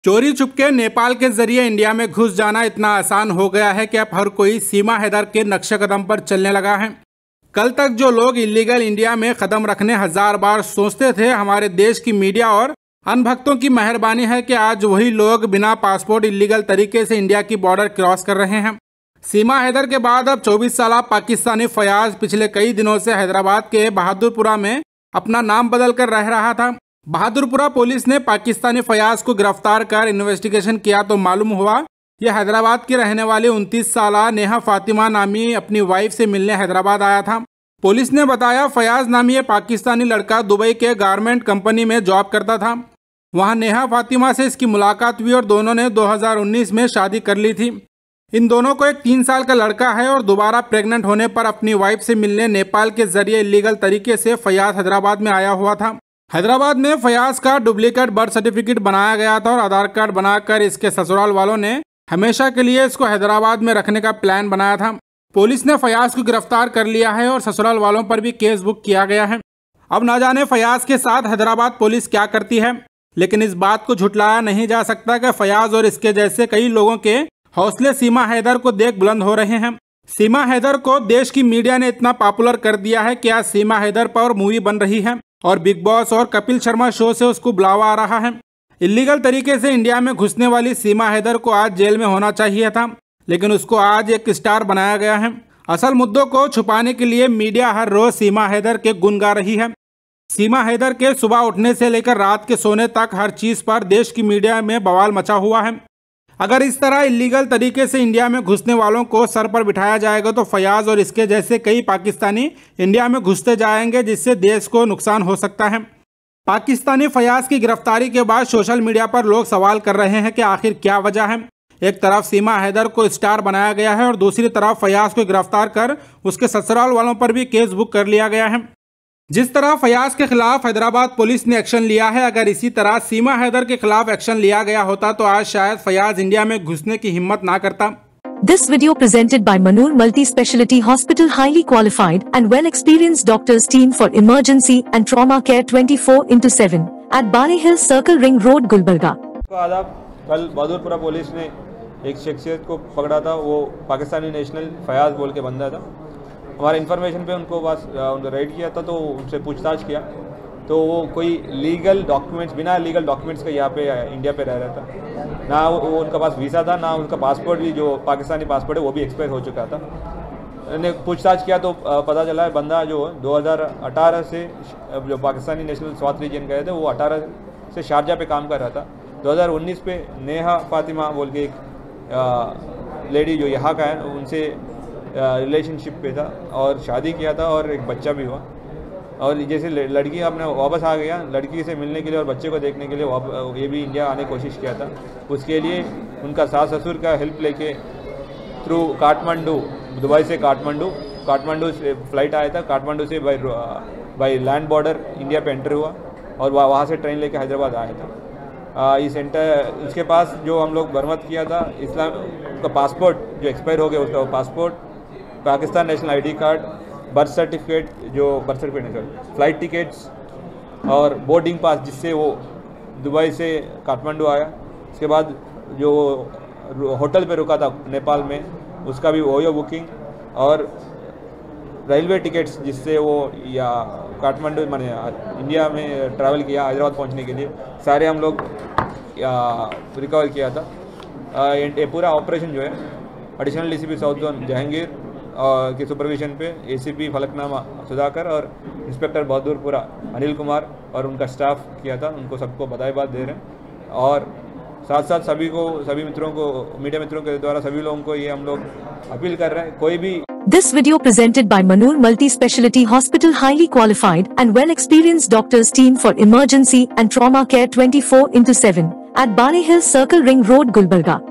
चोरी छुपके नेपाल के जरिए इंडिया में घुस जाना इतना आसान हो गया है कि अब हर कोई सीमा हैदर के नक्शे कदम पर चलने लगा है। कल तक जो लोग इलीगल इंडिया में कदम रखने हजार बार सोचते थे, हमारे देश की मीडिया और अनभक्तों की मेहरबानी है कि आज वही लोग बिना पासपोर्ट इलीगल तरीके से इंडिया की बॉर्डर क्रॉस कर रहे हैं। सीमा हैदर के बाद अब 24 साल पाकिस्तानी फयाज पिछले कई दिनों से हैदराबाद के बहादुरपुरा में अपना नाम बदल कर रह रहा था। बहादुरपुरा पुलिस ने पाकिस्तानी फयाज को गिरफ्तार कर इन्वेस्टिगेशन किया तो मालूम हुआ यह हैदराबाद की रहने वाली 29 साल नेहा फातिमा नामी अपनी वाइफ से मिलने हैदराबाद आया था। पुलिस ने बताया फयाज नामी ये पाकिस्तानी लड़का दुबई के गारमेंट कंपनी में जॉब करता था। वहां नेहा फातिमा से इसकी मुलाकात हुई और दोनों ने 2019 में शादी कर ली थी। इन दोनों को एक 3 साल का लड़का है और दोबारा प्रेग्नेंट होने पर अपनी वाइफ से मिलने नेपाल के जरिए इलीगल तरीके से फयाज हैदराबाद में आया हुआ था। हैदराबाद में फयाज का डुप्लीकेट बर्थ सर्टिफिकेट बनाया गया था और आधार कार्ड बनाकर इसके ससुराल वालों ने हमेशा के लिए इसको हैदराबाद में रखने का प्लान बनाया था। पुलिस ने फयाज को गिरफ्तार कर लिया है और ससुराल वालों पर भी केस बुक किया गया है। अब ना जाने फयाज के साथ हैदराबाद पुलिस क्या करती है, लेकिन इस बात को झुटलाया नहीं जा सकता कि फयाज और इसके जैसे कई लोगों के हौसले सीमा हैदर को देख बुलंद हो रहे हैं। सीमा हैदर को देश की मीडिया ने इतना पॉपुलर कर दिया है कि आज सीमा हैदर पर मूवी बन रही है और बिग बॉस और कपिल शर्मा शो से उसको बुलावा आ रहा है। इलीगल तरीके से इंडिया में घुसने वाली सीमा हैदर को आज जेल में होना चाहिए था, लेकिन उसको आज एक स्टार बनाया गया है। असल मुद्दों को छुपाने के लिए मीडिया हर रोज सीमा हैदर के गुण गा रही है। सीमा हैदर के सुबह उठने से लेकर रात के सोने तक हर चीज पर देश की मीडिया में बवाल मचा हुआ है। अगर इस तरह इलीगल तरीके से इंडिया में घुसने वालों को सर पर बिठाया जाएगा तो फयाज और इसके जैसे कई पाकिस्तानी इंडिया में घुसते जाएंगे, जिससे देश को नुकसान हो सकता है। पाकिस्तानी फयाज की गिरफ्तारी के बाद सोशल मीडिया पर लोग सवाल कर रहे हैं कि आखिर क्या वजह है। एक तरफ सीमा हैदर को स्टार बनाया गया है और दूसरी तरफ फयाज को गिरफ्तार कर उसके ससुराल वालों पर भी केस बुक कर लिया गया है। जिस तरह फयाज के खिलाफ हैदराबाद पुलिस ने एक्शन लिया है, अगर इसी तरह सीमा हैदर के खिलाफ एक्शन लिया गया होता तो आज शायद फयाज इंडिया में घुसने की हिम्मत ना करता। This video presented by Manur Multi-Speciality Hospital, highly qualified and well-experienced doctors team for emergency and trauma care 24/7 at Bari Hill Circle Ring Road, Gulbarga. आदाब। कल बहादुरपुरा पुलिस ने एक शख्सियत को पकड़ा था, वो पाकिस्तानी नेशनल फयाज बोल के बंदा था। हमारे इन्फॉर्मेशन पे उनको बस उनको रेड किया था, तो उनसे पूछताछ किया तो वो कोई लीगल डॉक्यूमेंट्स, बिना लीगल डॉक्यूमेंट्स का यहाँ पे इंडिया पे रह रहा था। ना वो उनका पास वीज़ा था, ना उनका पासपोर्ट भी जो पाकिस्तानी पासपोर्ट है वो भी एक्सपायर हो चुका था। मैंने पूछताछ किया तो पता चला है बंदा जो 2018 से जो पाकिस्तानी नेशनल स्वात रीजन गए थे वो 18 से शारजा पे काम कर रहा था। 2019 पे नेहा फातिमा बोल के एक लेडी जो यहाँ का है उनसे रिलेशनशिप पे था और शादी किया था और एक बच्चा भी हुआ। और जैसे लड़की अपने वापस आ गया, लड़की से मिलने के लिए और बच्चे को देखने के लिए ये भी इंडिया आने की कोशिश किया था। उसके लिए उनका सास ससुर का हेल्प लेके थ्रू काठमांडू, दुबई से काठमांडू से फ्लाइट आया था। काठमांडू से बाई लैंड बॉर्डर इंडिया पे एंटर हुआ और वहाँ से ट्रेन लेके हैदराबाद आया था। इस सेंटर उसके पास जो हम लोग बरामद किया था उसका पासपोर्ट जो एक्सपायर हो गया, उसका passport, Pakistan national ID card, birth certificate नहीं सर, फ्लाइट टिकट्स और बोर्डिंग पास, जिससे वो दुबई से काठमांडू आया। उसके बाद जो होटल पे रुका था नेपाल में, उसका भी ओयो बुकिंग और रेलवे टिकट्स, जिससे वो या काठमांडू माने इंडिया में ट्रैवल किया हैदराबाद पहुंचने के लिए, सारे हम लोग रिकवर किया था। ये पूरा ऑपरेशन जो है additional DCP south zone Jahangir के सुपरविजन पे एसीपी फलकनामा सुधाकर और इंस्पेक्टर बहादुरपुरा अनिल कुमार और उनका स्टाफ किया था। उनको सबको बधाई बात दे रहे हैं और साथ साथ सभी मित्रों को, मीडिया मित्रों के द्वारा सभी लोगों को ये हम लोग अपील कर रहे हैं, कोई भी This video presented by Manur Multi-Speciality Hospital, highly qualified and well-experienced doctors team for emergency and trauma care 24/7 at Bari Hill Circle Ring Road, Gulbarga.